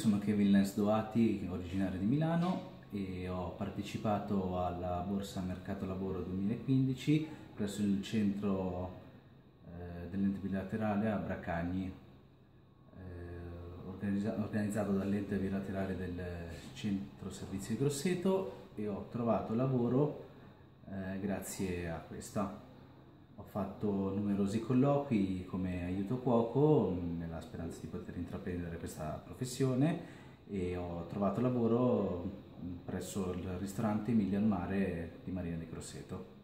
sono Kevin Doati, originario di Milano e ho partecipato alla Borsa Mercato Lavoro 2015 presso il centro dell'ente bilaterale a Bracagni, organizzato dall'ente bilaterale del centro servizi di Grosseto, e ho trovato lavoro grazie a questa. Ho fatto numerosi colloqui come aiuto cuoco nella speranza di poter intraprendere questa professione e ho trovato lavoro presso il ristorante Emilia al Mare di Marina di Grosseto.